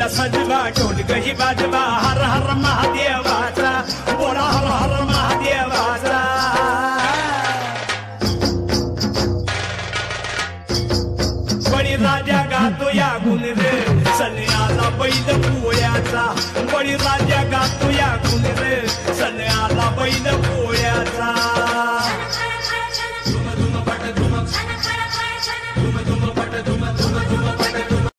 बोला सजवा ढोलकही वाजवा हर हर महादेवाचा बोला हर हर महादेवाचा बळीराजा गातो या गुण रे सन्याला बैल पोळ्याचा बळीराजा गातो या गुण रे सन्याला बैल